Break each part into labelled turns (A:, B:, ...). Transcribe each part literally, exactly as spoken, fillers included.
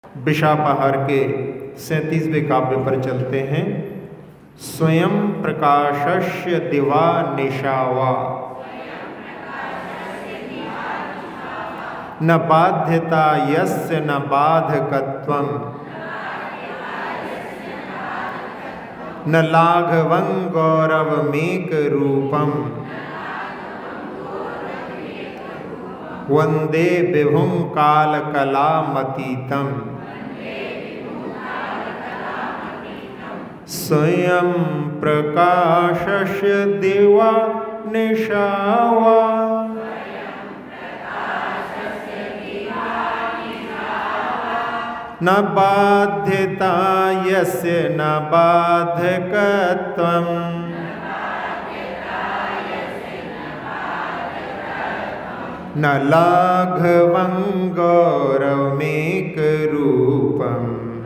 A: विशापहार के सैंतीसवें काव्य पर चलते हैं। स्वयं प्रकाशस्य दिवा निशावा न बाध्यता यस्य न बाधकत्वं न लाघवं गौरवमेक रूपम वंदे विभुं कालकलामतीतम् स्वयं प्रकाशस्य दिवा निशावा। न बाध्यता यस्य न बाधकत्वं न लाघवं गौरवमेक रूपम्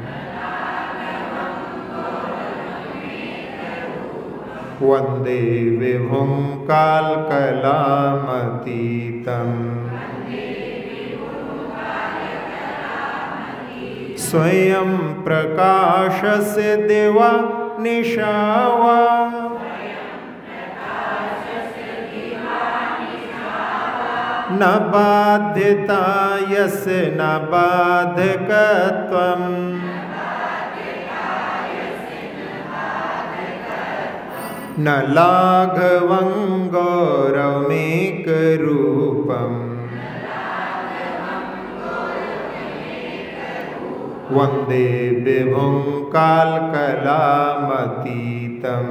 A: वंदे विभुं कालकलामतीतम् स्वयं प्रकाशस्य दिवा निशावा। न बाध्यता यस्य न बाधकत्वं न लाघवं गौरवमेक रूपम् वंदे विभुं कालकलामतीतम्।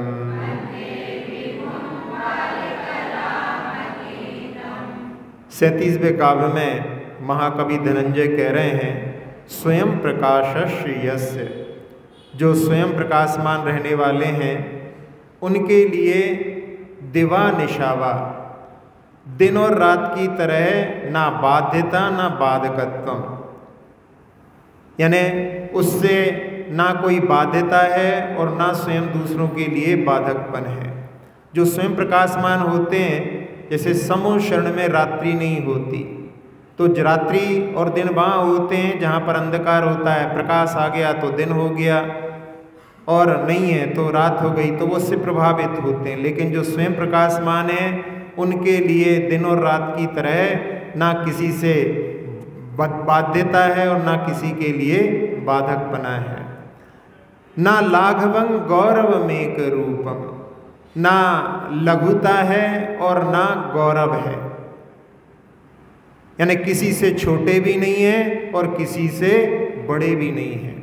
A: सैंतीसवें काव्य में महाकवि धनंजय कह रहे हैं स्वयं प्रकाशस्य यस्य, जो स्वयं प्रकाशमान रहने वाले हैं उनके लिए दिवा निशावा, दिन और रात की तरह ना बाध्यता ना बाधकत्वम, यानी उससे ना कोई बाध्यता है और ना स्वयं दूसरों के लिए बाधकपन है। जो स्वयं प्रकाशमान होते हैं, जैसे समूह शरण में रात्रि नहीं होती, तो रात्रि और दिन वहाँ होते हैं जहाँ पर अंधकार होता है, प्रकाश आ गया तो दिन हो गया और नहीं है तो रात हो गई, तो वो उससे प्रभावित होते हैं। लेकिन जो स्वयं प्रकाशमान है उनके लिए दिन और रात की तरह ना किसी से बाध्यता है और ना किसी के लिए बाधकपना है। ना लाघवं गौरवमेक रूपम, ना लघुता है और ना गौरव है, यानी किसी से छोटे भी नहीं है और किसी से बड़े भी नहीं है।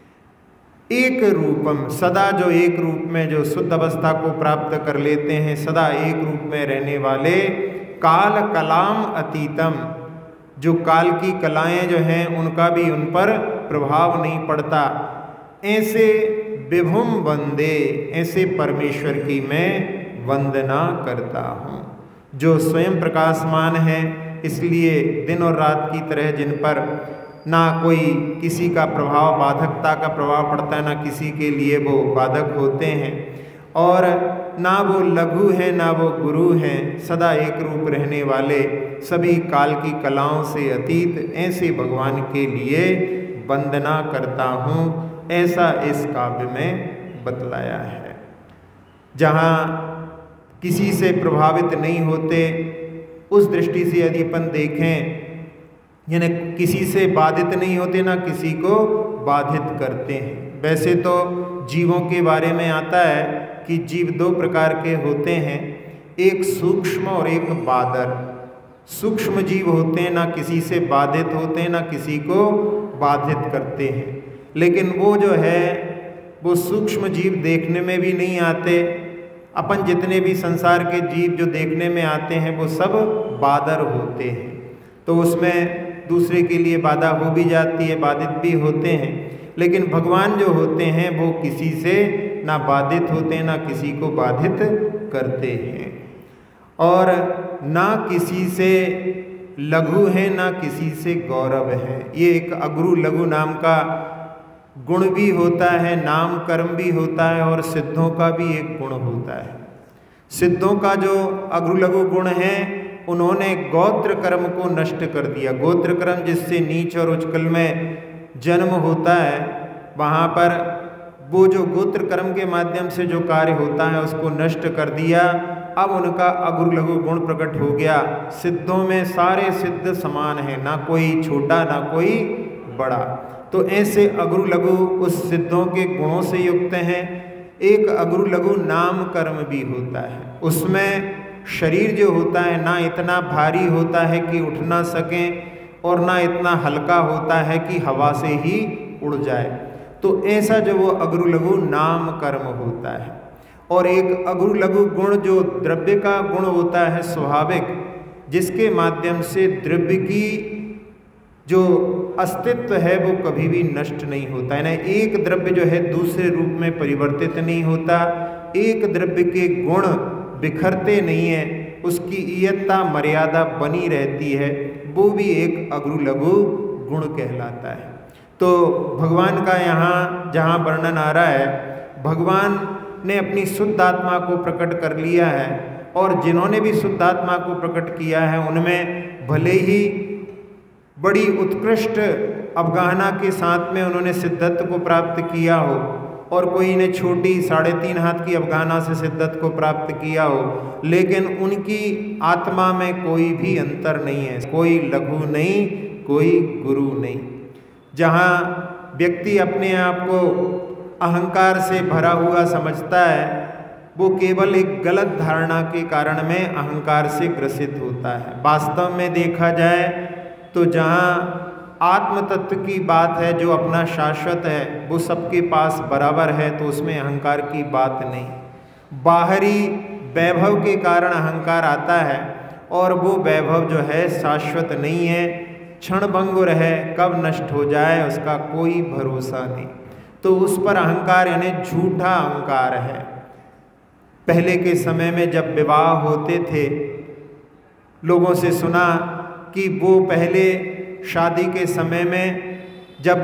A: एक रूपम, सदा जो एक रूप में जो शुद्ध अवस्था को प्राप्त कर लेते हैं, सदा एक रूप में रहने वाले, काल कलाम अतीतम, जो काल की कलाएं जो हैं उनका भी उन पर प्रभाव नहीं पड़ता, ऐसे विभुम वंदे, ऐसे परमेश्वर की मैं वंदना करता हूँ। जो स्वयं प्रकाशमान है, इसलिए दिन और रात की तरह जिन पर ना कोई किसी का प्रभाव, बाधकता का प्रभाव पड़ता है, ना किसी के लिए वो बाधक होते हैं, और ना वो लघु हैं ना वो गुरु हैं, सदा एक रूप रहने वाले, सभी काल की कलाओं से अतीत, ऐसे भगवान के लिए वंदना करता हूँ, ऐसा इस काव्य में बतलाया है। जहाँ किसी से प्रभावित नहीं होते, उस दृष्टि से यदि अपन देखें, यानी किसी से बाधित नहीं होते ना किसी को बाधित करते हैं। वैसे तो जीवों के बारे में आता है कि जीव दो प्रकार के होते हैं, एक सूक्ष्म और एक बादर। सूक्ष्म जीव होते हैं, ना किसी से बाधित होते हैं ना किसी को बाधित करते हैं, लेकिन वो जो है वो सूक्ष्म जीव देखने में भी नहीं आते। अपन जितने भी संसार के जीव जो देखने में आते हैं वो सब बादर होते हैं, तो उसमें दूसरे के लिए बाधा हो भी जाती है, बाधित भी होते हैं। लेकिन भगवान जो होते हैं वो किसी से ना बाधित होते हैं ना किसी को बाधित करते हैं, और ना किसी से लघु है ना किसी से गौरव है। ये एक अगरु लघु नाम का गुण भी होता है, नाम कर्म भी होता है, और सिद्धों का भी एक गुण होता है। सिद्धों का जो अगरु लघु गुण है, उन्होंने गोत्र कर्म को नष्ट कर दिया। गोत्र कर्म जिससे नीच और उच्चकल में जन्म होता है वहाँ पर वो जो गोत्र कर्म के माध्यम से जो कार्य होता है उसको नष्ट कर दिया। अब उनका अगुरु लघु गुण प्रकट हो गया। सिद्धों में सारे सिद्ध समान हैं, ना कोई छोटा ना कोई बड़ा। तो ऐसे अगुरु लघु उस सिद्धों के गुणों से युक्त हैं। एक अगुरु लघु नाम कर्म भी होता है, उसमें शरीर जो होता है ना इतना भारी होता है कि उठ ना सकें और ना इतना हल्का होता है कि हवा से ही उड़ जाए। तो ऐसा जो वो अगुरु लघु नाम कर्म होता है। और एक अगुरु लघु गुण जो द्रव्य का गुण होता है स्वाभाविक, जिसके माध्यम से द्रव्य की जो अस्तित्व है वो कभी भी नष्ट नहीं होता है ना। एक द्रव्य जो है दूसरे रूप में परिवर्तित नहीं होता, एक द्रव्य के गुण बिखरते नहीं है, उसकी इयत्ता मर्यादा बनी रहती है, वो भी एक अगुरु लघु गुण कहलाता है। तो भगवान का यहाँ जहाँ वर्णन आ रहा है, भगवान ने अपनी शुद्ध आत्मा को प्रकट कर लिया है और जिन्होंने भी शुद्ध आत्मा को प्रकट किया है उनमें भले ही बड़ी उत्कृष्ट अवगाहना के साथ में उन्होंने सिद्धत्व को प्राप्त किया हो और कोई ने छोटी साढ़े तीन हाथ की अवगाहना से सिद्धत्व को प्राप्त किया हो, लेकिन उनकी आत्मा में कोई भी अंतर नहीं है, कोई लघु नहीं, कोई गुरु नहीं। जहाँ व्यक्ति अपने आप को अहंकार से भरा हुआ समझता है, वो केवल एक गलत धारणा के कारण में अहंकार से ग्रसित होता है। वास्तव में देखा जाए तो जहाँ आत्म तत्व की बात है, जो अपना शाश्वत है, वो सबके पास बराबर है, तो उसमें अहंकार की बात नहीं। बाहरी वैभव के कारण अहंकार आता है और वो वैभव जो है शाश्वत नहीं है, क्षणभंगुर है, कब नष्ट हो जाए उसका कोई भरोसा नहीं। तो उस पर अहंकार यानी झूठा अहंकार है। पहले के समय में जब विवाह होते थे, लोगों से सुना कि वो पहले शादी के समय में जब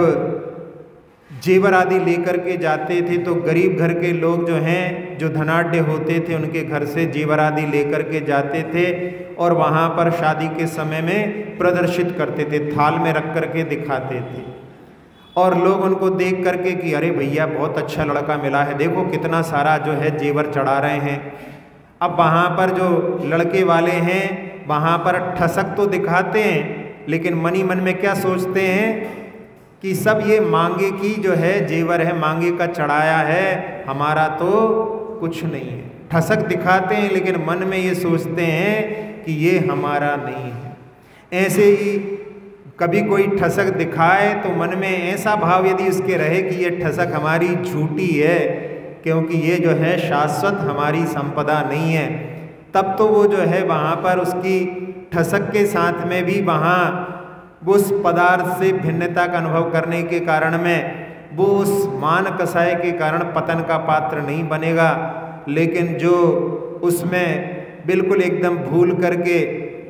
A: जेवर आदि लेकर के जाते थे तो गरीब घर के लोग जो हैं, जो धनाढ्य होते थे, उनके घर से जेवर आदि लेकर के जाते थे और वहाँ पर शादी के समय में प्रदर्शित करते थे, थाल में रख करके दिखाते थे और लोग उनको देख करके कि अरे भैया बहुत अच्छा लड़का मिला है, देखो कितना सारा जो है जेवर चढ़ा रहे हैं। अब वहाँ पर जो लड़के वाले हैं वहाँ पर ठसक तो दिखाते हैं, लेकिन मनी मन में क्या सोचते हैं कि सब ये मांगे की जो है जेवर है, मांगे का चढ़ाया है, हमारा तो कुछ नहीं है। ठसक दिखाते हैं लेकिन मन में ये सोचते हैं कि ये हमारा नहीं है। ऐसे ही कभी कोई ठसक दिखाए तो मन में ऐसा भाव यदि उसके रहे कि ये ठसक हमारी झूठी है, क्योंकि ये जो है शाश्वत हमारी संपदा नहीं है, तब तो वो जो है वहाँ पर उसकी ठसक के साथ में भी वहाँ उस पदार्थ से भिन्नता का अनुभव करने के कारण में वो उस मान कसाय के कारण पतन का पात्र नहीं बनेगा। लेकिन जो उसमें बिल्कुल एकदम भूल करके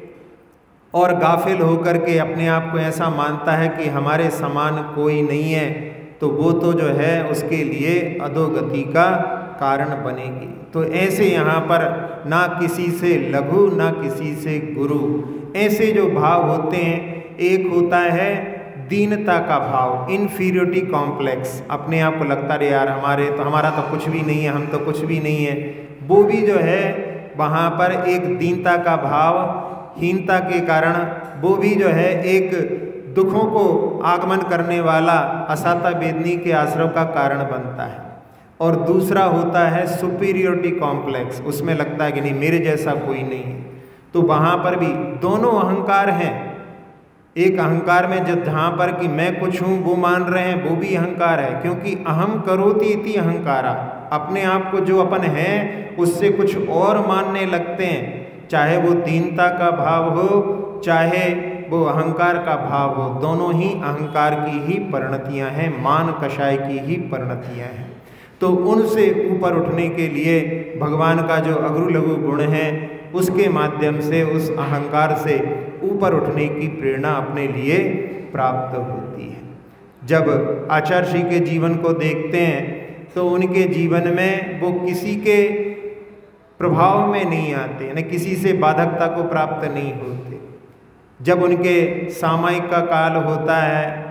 A: और गाफिल होकर के अपने आप को ऐसा मानता है कि हमारे समान कोई नहीं है, तो वो तो जो है उसके लिए अधोगति का कारण बनेगी। तो ऐसे यहाँ पर ना किसी से लघु ना किसी से गुरु, ऐसे जो भाव होते हैं, एक होता है दीनता का भाव, इन्फीरियोरिटी कॉम्प्लेक्स, अपने आप को लगता है यार हमारे तो हमारा तो कुछ भी नहीं है, हम तो कुछ भी नहीं है, वो भी जो है वहाँ पर एक दीनता का भाव, हीनता के कारण वो भी जो है एक दुखों को आगमन करने वाला असाता वेदनी के आश्रव का कारण बनता है। और दूसरा होता है सुपीरियोरिटी कॉम्प्लेक्स, उसमें लगता है कि नहीं मेरे जैसा कोई नहीं है। तो वहाँ पर भी दोनों अहंकार हैं। एक अहंकार में जब जहाँ पर कि मैं कुछ हूँ वो मान रहे हैं, वो भी अहंकार है, क्योंकि अहम करोति इति अहंकारा, अपने आप को जो अपन है उससे कुछ और मानने लगते हैं, चाहे वो दीनता का भाव हो चाहे वो अहंकार का भाव हो, दोनों ही अहंकार की ही परिणतियाँ हैं, मान कषाय की ही परिणतियाँ हैं। तो उनसे ऊपर उठने के लिए भगवान का जो अगुरु लघु गुण है उसके माध्यम से उस अहंकार से ऊपर उठने की प्रेरणा अपने लिए प्राप्त होती है। जब आचार्य श्री के जीवन को देखते हैं तो उनके जीवन में वो किसी के प्रभाव में नहीं आते, न किसी से बाधकता को प्राप्त नहीं होते। जब उनके सामयिक का काल होता है,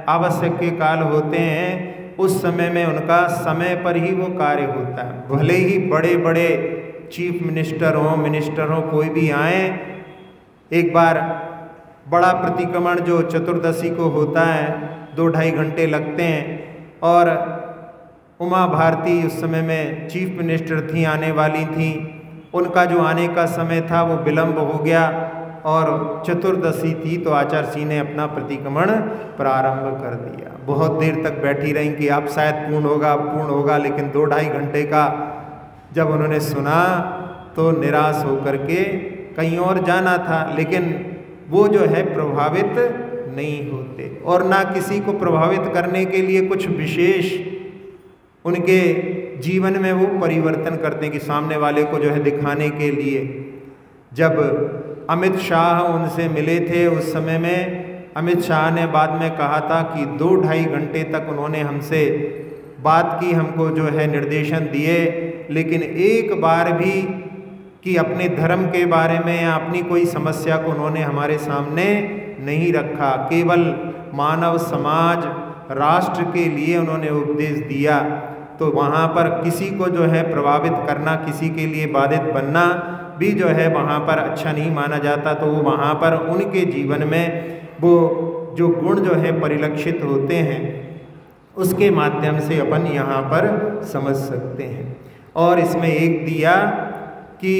A: आवश्यक के काल होते हैं, उस समय में उनका समय पर ही वो कार्य होता है। भले ही बड़े बड़े चीफ मिनिस्टर हों, मिनिस्टर हों, कोई भी आए, एक बार बड़ा प्रतिक्रमण जो चतुर्दशी को होता है, दो ढाई घंटे लगते हैं, और उमा भारती उस समय में चीफ मिनिस्टर थी, आने वाली थी, उनका जो आने का समय था वो विलम्ब हो गया और चतुर्दशी थी, तो आचार्य जी ने अपना प्रतिक्रमण प्रारंभ कर दिया। बहुत देर तक बैठी रहीं कि अब शायद पूर्ण होगा, पूर्ण होगा, लेकिन दो ढाई घंटे का जब उन्होंने सुना तो निराश होकर के कहीं और जाना था, लेकिन वो जो है प्रभावित नहीं होते, और ना किसी को प्रभावित करने के लिए कुछ विशेष उनके जीवन में वो परिवर्तन करते हैं कि सामने वाले को जो है दिखाने के लिए। जब अमित शाह उनसे मिले थे, उस समय में अमित शाह ने बाद में कहा था कि दो ढाई घंटे तक उन्होंने हमसे बात की, हमको जो है निर्देशन दिए, लेकिन एक बार भी कि अपने धर्म के बारे में या अपनी कोई समस्या को उन्होंने हमारे सामने नहीं रखा। केवल मानव समाज, राष्ट्र के लिए उन्होंने उपदेश दिया। तो वहाँ पर किसी को जो है प्रभावित करना, किसी के लिए बाधित बनना भी जो है वहाँ पर अच्छा नहीं माना जाता। तो वो वहाँ पर उनके जीवन में वो जो गुण जो है परिलक्षित होते हैं, उसके माध्यम से अपन यहाँ पर समझ सकते हैं। और इसमें एक दिया कि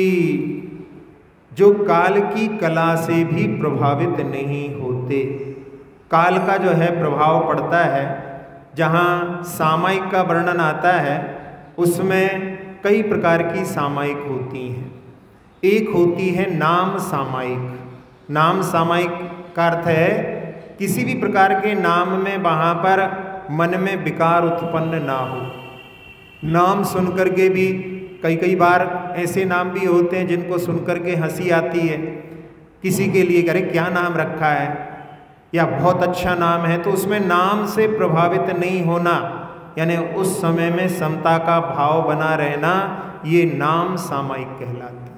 A: जो काल की कला से भी प्रभावित नहीं होते। काल का जो है प्रभाव पड़ता है, जहाँ सामायिक का वर्णन आता है उसमें कई प्रकार की सामायिक होती हैं। एक होती है नाम सामायिक। नाम सामायिक का अर्थ है किसी भी प्रकार के नाम में वहाँ पर मन में विकार उत्पन्न ना हो। नाम सुन कर के भी कई कई बार ऐसे नाम भी होते हैं जिनको सुन कर के हंसी आती है, किसी के लिए अरे क्या नाम रखा है, या बहुत अच्छा नाम है, तो उसमें नाम से प्रभावित नहीं होना, यानी उस समय में समता का भाव बना रहना, ये नाम सामायिक कहलाता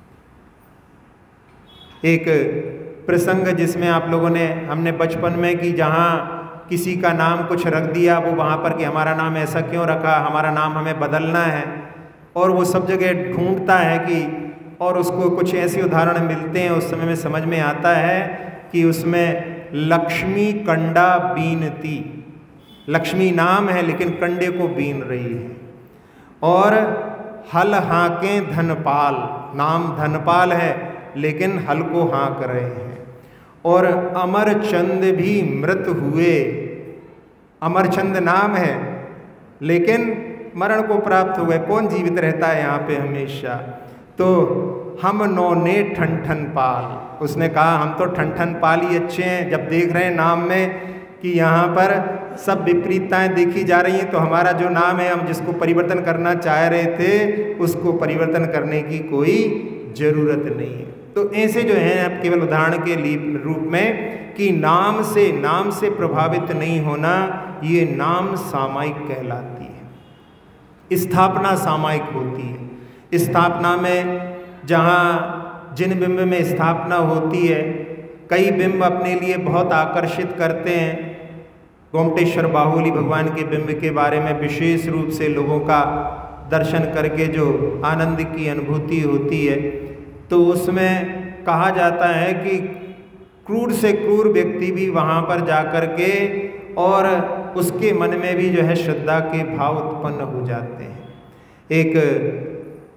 A: है। एक प्रसंग जिसमें आप लोगों ने, हमने बचपन में कि जहाँ किसी का नाम कुछ रख दिया, वो वहाँ पर कि हमारा नाम ऐसा क्यों रखा, हमारा नाम हमें बदलना है, और वो सब जगह ढूंढता है कि, और उसको कुछ ऐसे उदाहरण मिलते हैं, उस समय में समझ में आता है कि उसमें लक्ष्मी कंडा बीनती, लक्ष्मी नाम है लेकिन कंडे को बीन रही है। और हल हाँके धनपाल, नाम धनपाल है लेकिन हल को हाँक रहे हैं। और अमरचंद भी मृत हुए, अमरचंद नाम है लेकिन मरण को प्राप्त हो गए। कौन जीवित रहता है यहाँ पे हमेशा? तो हम नौने ठन ठन पाल, उसने कहा हम तो ठन ठन पाल ही अच्छे हैं। जब देख रहे हैं नाम में कि यहाँ पर सब विपरीतताएं देखी जा रही हैं, तो हमारा जो नाम है, हम जिसको परिवर्तन करना चाह रहे थे, उसको परिवर्तन करने की कोई ज़रूरत नहीं है। तो ऐसे जो है आप केवल उदाहरण के रूप में कि नाम से नाम से प्रभावित नहीं होना, ये नाम सामायिक कहलाती है। स्थापना सामायिक होती है। स्थापना में जहाँ जिन बिंब में स्थापना होती है, कई बिंब अपने लिए बहुत आकर्षित करते हैं। गोमटेश्वर बाहुली भगवान के बिंब के बारे में विशेष रूप से लोगों का दर्शन करके जो आनंद की अनुभूति होती है, तो उसमें कहा जाता है कि क्रूर से क्रूर व्यक्ति भी वहाँ पर जा कर के और उसके मन में भी जो है श्रद्धा के भाव उत्पन्न हो जाते हैं। एक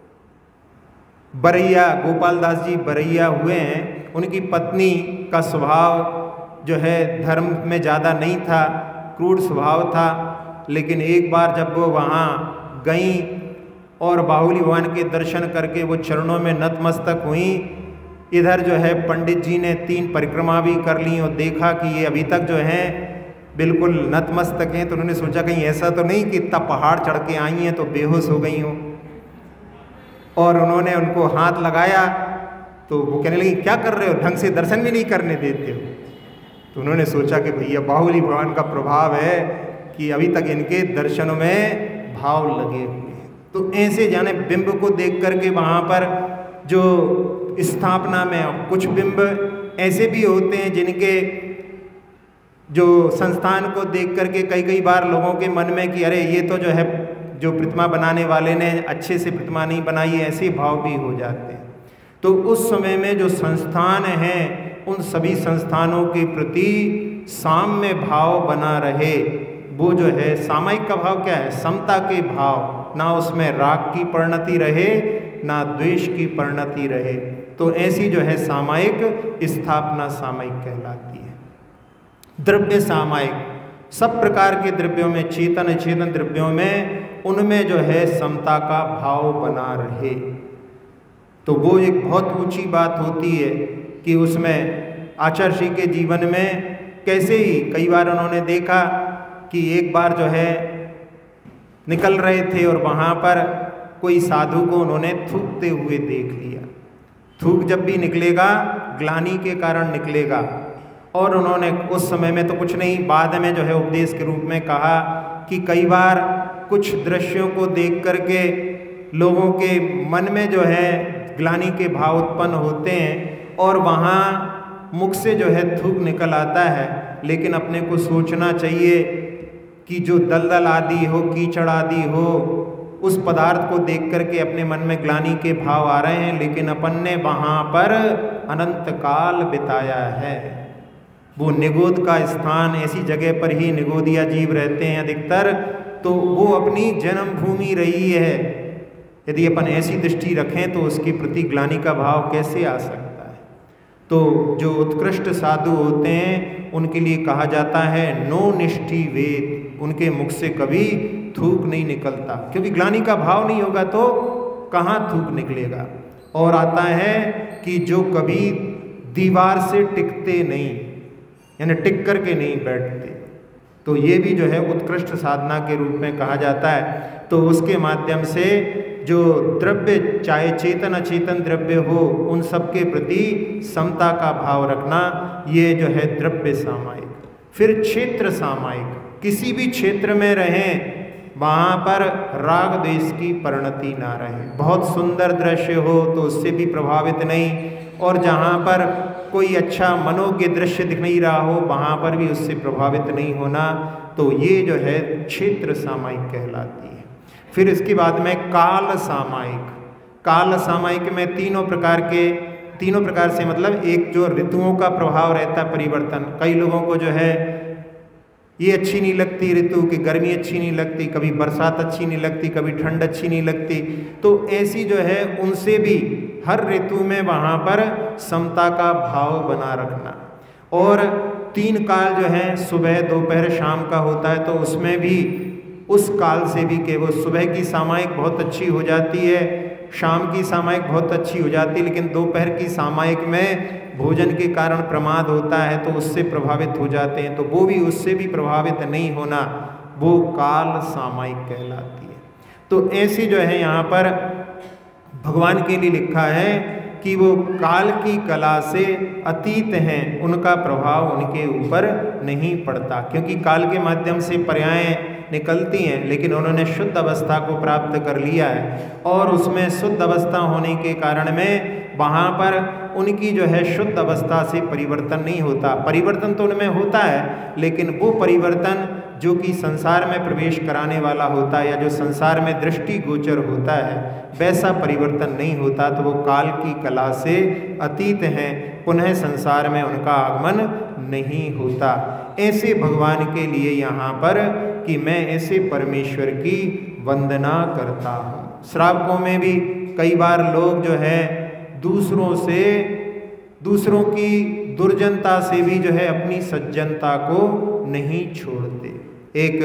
A: बरैया, गोपाल दास जी बरैया हुए हैं, उनकी पत्नी का स्वभाव जो है धर्म में ज़्यादा नहीं था, क्रूर स्वभाव था। लेकिन एक बार जब वो वहाँ गईं और बाहुली भगवान के दर्शन करके वो चरणों में नतमस्तक हुई, इधर जो है पंडित जी ने तीन परिक्रमा भी कर ली और देखा कि ये अभी तक जो है बिल्कुल नतमस्तक हैं। तो उन्होंने सोचा कहीं ऐसा तो नहीं कि इतना पहाड़ चढ़ के आई हैं तो बेहोश हो गई हों। और उन्होंने उनको हाथ लगाया तो वो कहने लगी क्या कर रहे हो, ढंग से दर्शन भी नहीं करने देते हो। तो उन्होंने सोचा कि भैया बाहुली भगवान का प्रभाव है कि अभी तक इनके दर्शनों में भाव लगे हुए हैं। तो ऐसे जाने बिंब को देख करके वहाँ पर जो स्थापना में, कुछ बिंब ऐसे भी होते हैं जिनके जो संस्थान को देख करके कई कई बार लोगों के मन में कि अरे ये तो जो है जो प्रतिमा बनाने वाले ने अच्छे से प्रतिमा नहीं बनाई है, ऐसे भाव भी हो जाते हैं। तो उस समय में जो संस्थान हैं उन सभी संस्थानों के प्रति साम्य भाव बना रहे, वो जो है सामायिक का भाव क्या है, समता के भाव, ना उसमें राग की परिणति रहे ना द्वेष की परिणति रहे। तो ऐसी जो है सामायिक स्थापना सामायिक कहलाती है। द्रव्य सामायिक, सब प्रकार के द्रव्यों में, चेतन अचेतन द्रव्यों में, उनमें जो है समता का भाव बना रहे। तो वो एक बहुत ऊंची बात होती है कि उसमें आचार्य श्री के जीवन में कैसे ही कई बार उन्होंने देखा कि एक बार जो है निकल रहे थे और वहाँ पर कोई साधु को उन्होंने थूकते हुए देख लिया। थूक जब भी निकलेगा ग्लानि के कारण निकलेगा, और उन्होंने उस समय में तो कुछ नहीं, बाद में जो है उपदेश के रूप में कहा कि कई बार कुछ दृश्यों को देख करके लोगों के मन में जो है ग्लानि के भाव उत्पन्न होते हैं और वहाँ मुख से जो है थूक निकल आता है, लेकिन अपने को सोचना चाहिए कि जो दलदल आदि हो, कीचड़ आदि हो, उस पदार्थ को देख करके अपने मन में ग्लानि के भाव आ रहे हैं, लेकिन अपन ने वहाँ पर अनंत काल बिताया है। वो निगोद का स्थान, ऐसी जगह पर ही निगोदिया जीव रहते हैं अधिकतर, तो वो अपनी जन्मभूमि रही है। यदि अपन ऐसी दृष्टि रखें तो उसके प्रति ग्लानि का भाव कैसे आ सकता है। तो जो उत्कृष्ट साधु होते हैं उनके लिए कहा जाता है नो निष्ठि वेद, उनके मुख से कभी थूक नहीं निकलता, क्योंकि ग्लानि का भाव नहीं होगा तो कहाँ थूक निकलेगा। और आता है कि जो कभी दीवार से टिकते नहीं, यानी टिक करके नहीं बैठते, तो ये भी जो है उत्कृष्ट साधना के रूप में कहा जाता है। तो उसके माध्यम से जो द्रव्य, चाहे चेतन अचेतन द्रव्य हो, उन सब के प्रति समता का भाव रखना, ये जो है द्रव्य सामायिक। फिर क्षेत्र सामायिक, किसी भी क्षेत्र में रहें वहाँ पर राग द्वेष की परिणति ना रहे। बहुत सुंदर दृश्य हो तो उससे भी प्रभावित नहीं, और जहाँ पर कोई अच्छा मनोज्ञ दृश्य दिख नहीं रहा हो वहाँ पर भी उससे प्रभावित नहीं होना। तो ये जो है क्षेत्र सामायिक कहलाती है। फिर इसके बाद में काल सामायिक। काल सामायिक में तीनों प्रकार के, तीनों प्रकार से मतलब एक जो ऋतुओं का प्रभाव रहता है परिवर्तन, कई लोगों को जो है ये अच्छी नहीं लगती ऋतु, की गर्मी अच्छी नहीं लगती, कभी बरसात अच्छी नहीं लगती, कभी ठंड अच्छी नहीं लगती, तो ऐसी जो है उनसे भी हर ऋतु में वहाँ पर समता का भाव बना रखना। और तीन काल जो है सुबह दोपहर शाम का होता है, तो उसमें भी उस काल से भी केवल सुबह की सामायिक बहुत अच्छी हो जाती है, शाम की सामायिक बहुत अच्छी हो जाती है, लेकिन दोपहर की सामायिक में भोजन के कारण प्रमाद होता है तो उससे प्रभावित हो जाते हैं, तो वो भी उससे भी प्रभावित नहीं होना, वो काल सामायिक कहलाती है। तो ऐसे जो है यहाँ पर भगवान के लिए लिखा है कि वो काल की कला से अतीत हैं, उनका प्रभाव उनके ऊपर नहीं पड़ता, क्योंकि काल के माध्यम से पर्यायें निकलती हैं, लेकिन उन्होंने शुद्ध अवस्था को प्राप्त कर लिया है, और उसमें शुद्ध अवस्था होने के कारण में वहाँ पर उनकी जो है शुद्ध अवस्था से परिवर्तन नहीं होता। परिवर्तन तो उनमें होता है, लेकिन वो परिवर्तन जो कि संसार में प्रवेश कराने वाला होता है या जो संसार में दृष्टि गोचर होता है, वैसा परिवर्तन नहीं होता। तो वो काल की कला से अतीत हैं, पुनः संसार में उनका आगमन नहीं होता। ऐसे भगवान के लिए यहाँ पर कि मैं ऐसे परमेश्वर की वंदना करता हूँ। श्रावकों में भी कई बार लोग जो है दूसरों से, दूसरों की दुर्जनता से भी जो है अपनी सज्जनता को नहीं छोड़ते। एक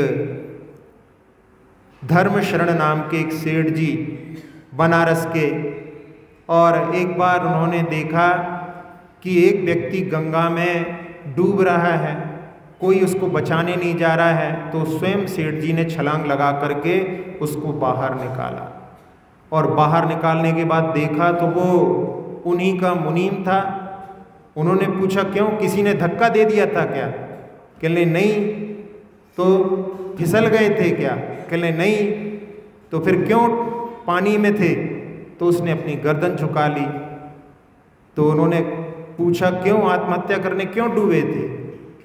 A: धर्म शरण नाम के एक सेठ जी बनारस के, और एक बार उन्होंने देखा कि एक व्यक्ति गंगा में डूब रहा है, कोई उसको बचाने नहीं जा रहा है, तो स्वयं सेठ जी ने छलांग लगा करके उसको बाहर निकाला, और बाहर निकालने के बाद देखा तो वो उन्हीं का मुनीम था। उन्होंने पूछा क्यों, किसी ने धक्का दे दिया था क्या? कहले नहीं। तो फिसल गए थे क्या? कहले नहीं। तो फिर क्यों पानी में थे? तो उसने अपनी गर्दन झुका ली। तो उन्होंने पूछा क्यों, आत्महत्या करने क्यों डूबे थे?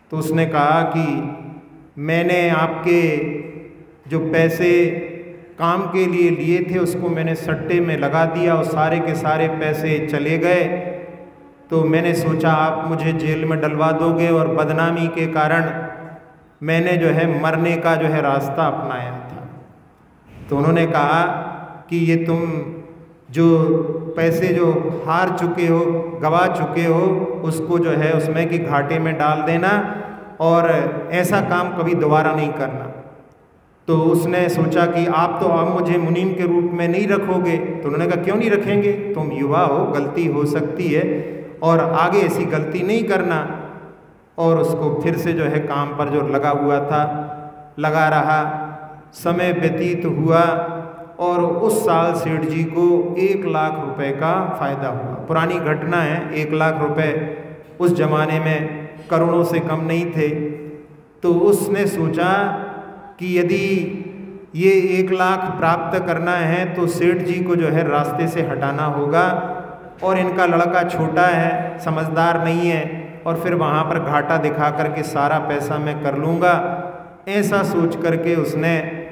A: तो उसने कहा कि मैंने आपके जो पैसे काम के लिए लिए थे उसको मैंने सट्टे में लगा दिया और सारे के सारे पैसे चले गए। तो मैंने सोचा आप मुझे जेल में डलवा दोगे और बदनामी के कारण मैंने जो है मरने का जो है रास्ता अपनाया था। तो उन्होंने कहा कि ये तुम जो पैसे जो हार चुके हो, गवा चुके हो, उसको जो है उसमें कि घाटे में डाल देना और ऐसा काम कभी दोबारा नहीं करना। तो उसने सोचा कि आप तो अब मुझे मुनीम के रूप में नहीं रखोगे। तो उन्होंने कहा क्यों नहीं रखेंगे, तुम युवा हो, गलती हो सकती है और आगे ऐसी गलती नहीं करना। और उसको फिर से जो है काम पर जो लगा हुआ था लगा रहा। समय व्यतीत हुआ और उस साल सेठ जी को एक लाख रुपए का फ़ायदा हुआ। पुरानी घटना है, एक लाख रुपए उस ज़माने में करोड़ों से कम नहीं थे। तो उसने सोचा कि यदि ये एक लाख प्राप्त करना है तो सेठ जी को जो है रास्ते से हटाना होगा और इनका लड़का छोटा है, समझदार नहीं है, और फिर वहाँ पर घाटा दिखा करके सारा पैसा मैं कर लूँगा। ऐसा सोच करके उसने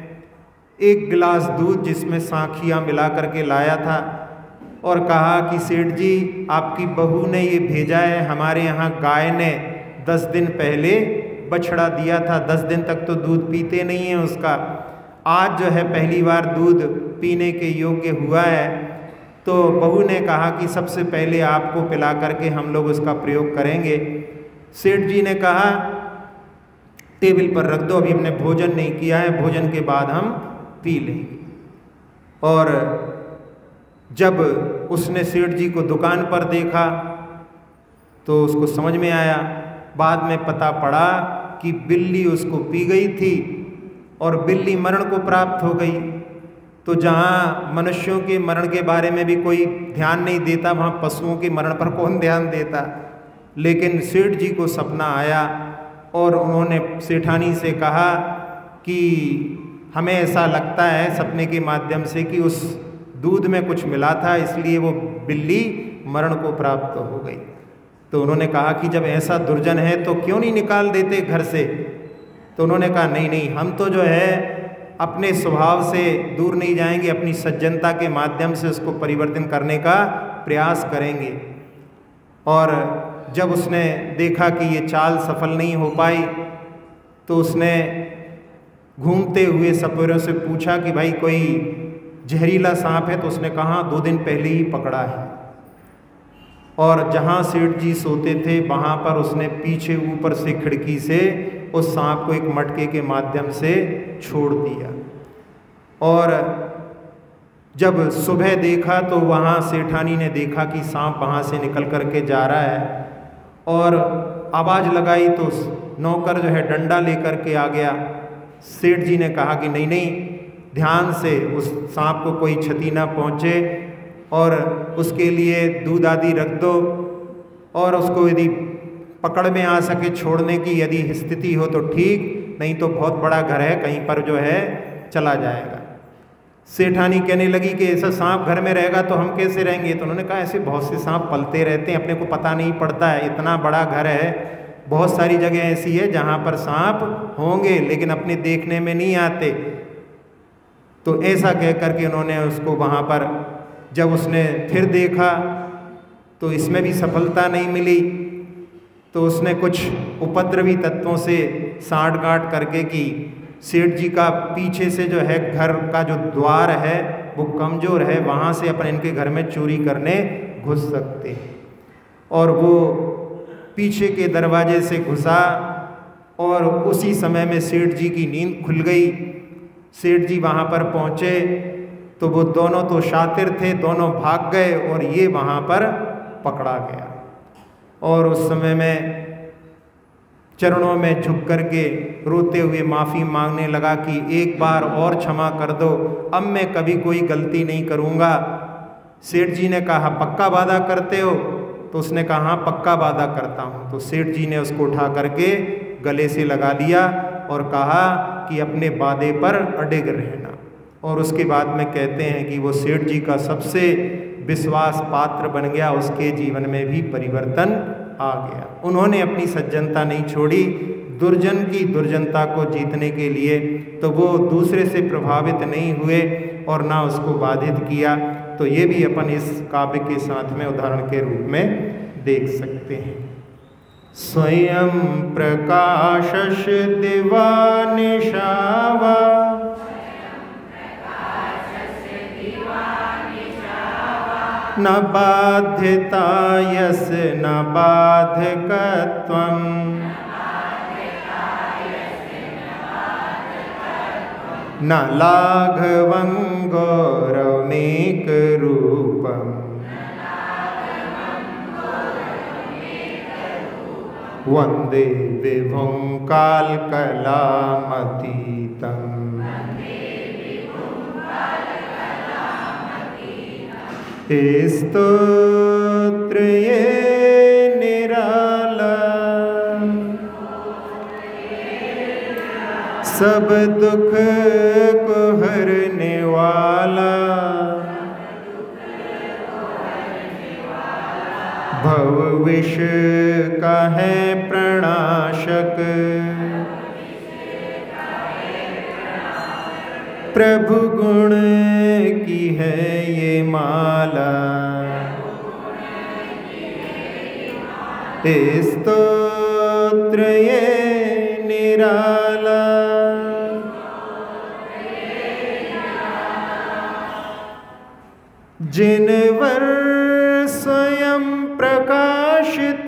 A: एक गिलास दूध जिसमें साखियाँ मिला करके लाया था और कहा कि सेठ जी आपकी बहू ने ये भेजा है, हमारे यहाँ गाय ने दस दिन पहले बछड़ा दिया था, दस दिन तक तो दूध पीते नहीं हैं उसका, आज जो है पहली बार दूध पीने के योग्य हुआ है। तो बहू ने कहा कि सबसे पहले आपको पिला करके हम लोग उसका प्रयोग करेंगे। सेठ जी ने कहा टेबल पर रख दो, अभी हमने भोजन नहीं किया है, भोजन के बाद हम पी लेंगे। और जब उसने सेठ जी को दुकान पर देखा तो उसको समझ में आया। बाद में पता पड़ा कि बिल्ली उसको पी गई थी और बिल्ली मरण को प्राप्त हो गई। तो जहाँ मनुष्यों के मरण के बारे में भी कोई ध्यान नहीं देता, वहाँ पशुओं के मरण पर कौन ध्यान देता। लेकिन सेठ जी को सपना आया और उन्होंने सेठानी से कहा कि हमें ऐसा लगता है सपने के माध्यम से कि उस दूध में कुछ मिला था, इसलिए वो बिल्ली मरण को प्राप्त हो गई। तो उन्होंने कहा कि जब ऐसा दुर्जन है तो क्यों नहीं निकाल देते घर से। तो उन्होंने कहा नहीं नहीं, हम तो जो है अपने स्वभाव से दूर नहीं जाएंगे, अपनी सज्जनता के माध्यम से उसको परिवर्तन करने का प्रयास करेंगे। और जब उसने देखा कि ये चाल सफल नहीं हो पाई तो उसने घूमते हुए सपेरों से पूछा कि भाई कोई जहरीला सांप है। तो उसने कहा दो दिन पहले ही पकड़ा है। और जहाँ सेठ जी सोते थे वहाँ पर उसने पीछे ऊपर से खिड़की से उस सांप को एक मटके के माध्यम से छोड़ दिया। और जब सुबह देखा तो वहाँ सेठानी ने देखा कि सांप वहाँ से निकल कर के जा रहा है और आवाज़ लगाई तो नौकर जो है डंडा लेकर के आ गया। सेठ जी ने कहा कि नहीं नहीं, ध्यान से उस सांप को कोई क्षति ना पहुँचे और उसके लिए दूध आदि रख दो और उसको यदि पकड़ में आ सके छोड़ने की यदि स्थिति हो तो ठीक, नहीं तो बहुत बड़ा घर है, कहीं पर जो है चला जाएगा। सेठानी कहने लगी कि ऐसा सांप घर में रहेगा तो हम कैसे रहेंगे। तो उन्होंने कहा ऐसे बहुत से सांप पलते रहते हैं, अपने को पता नहीं पड़ता है, इतना बड़ा घर है, बहुत सारी जगह ऐसी है जहाँ पर सांप होंगे लेकिन अपने देखने में नहीं आते। तो ऐसा कह करके उन्होंने उसको वहाँ पर जब उसने फिर देखा तो इसमें भी सफलता नहीं मिली। तो उसने कुछ उपद्रवी तत्वों से साँठ गाँठ करके कि सेठ जी का पीछे से जो है घर का जो द्वार है वो कमज़ोर है, वहाँ से अपन इनके घर में चोरी करने घुस सकते हैं। और वो पीछे के दरवाजे से घुसा और उसी समय में सेठ जी की नींद खुल गई। सेठ जी वहाँ पर पहुँचे तो वो दोनों तो शातिर थे, दोनों भाग गए और ये वहाँ पर पकड़ा गया। और उस समय में चरणों में झुक करके रोते हुए माफ़ी मांगने लगा कि एक बार और क्षमा कर दो, अब मैं कभी कोई गलती नहीं करूँगा। सेठ जी ने कहा पक्का वादा करते हो। तो उसने कहा हाँ पक्का वादा करता हूँ। तो सेठ जी ने उसको उठा करके गले से लगा लिया और कहा कि अपने वादे पर अडिग रहना। और उसके बाद में कहते हैं कि वो सेठ जी का सबसे विश्वास पात्र बन गया, उसके जीवन में भी परिवर्तन आ गया। उन्होंने अपनी सज्जनता नहीं छोड़ी, दुर्जन की दुर्जनता को जीतने के लिए, तो वो दूसरे से प्रभावित नहीं हुए और ना उसको बाधित किया। तो ये भी अपन इस काव्य के साथ में उदाहरण के रूप में देख सकते हैं। स्वयं प्रकाशश दिवा निशावा, न बाध्यता यस न बाधकत्वम्, न लाघवं गौरवमेकरूपम्, वन्दे विभुं कालकलामतीतम्। स्तोत्र ये निराला, सब दुख को हरने वाला, भव विष का है प्रणाशक, प्रभु गुण की है ये माला। स्तोत्र ये निराला, जिनवर स्वयं प्रकाशित,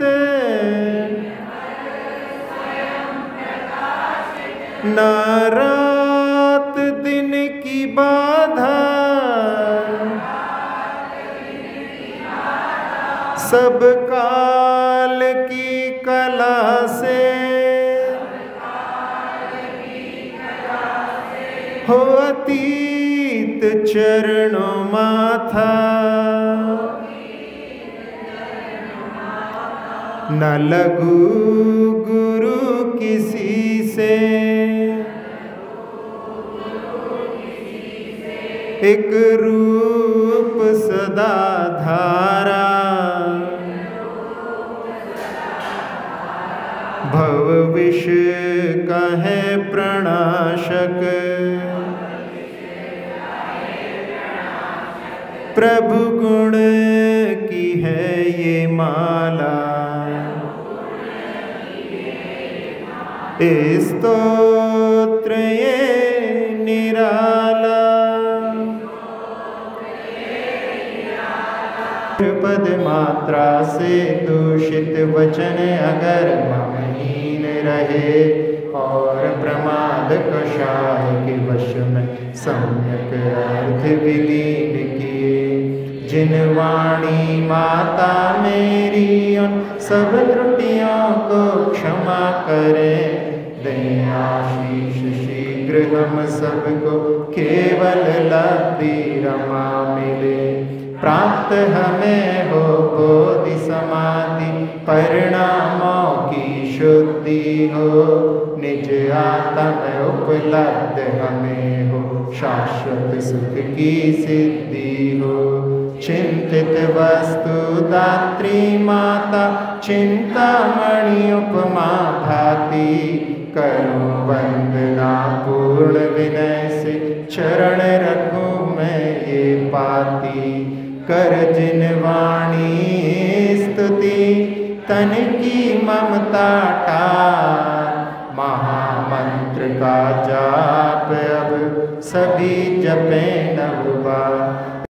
A: ना रात दिन की बाधा, सब काल की कला से हो अतीत चरणों माथा, न लगू गुरु किसी से, एक रूप सदा धारा, भव विष का है प्रणाशक, प्रभु गुण की है ये माला। स्तोत्र ये निराला, पद मात्रा से दूषित वचन अगर ममहीन रहे, और प्रमाद कषाय के वश में सम्यक अर्थ विलीन किए, जिन वाणी माता मेरी उन सब त्रुटियों को क्षमा करे, दें आशीष शीघ्र हम सबको केवल लब्धि रमा मिले, प्राप्त हमें हो बोधि समाधि परिणामों की शुद्धि हो, निज आत्म उपलब्ध हमें हो शाश्वत सुख की सिद्धि हो। चिंतित वस्तु दात्री माता चिंतामणि उपमा भाती, करूं वंदना पूर्ण विनय से चरण रखूं मैं ये पाती, कर जिन वाणी स्तुति तन की ममता टार, महामंत्र का जाप अब सभी जपे नव बार।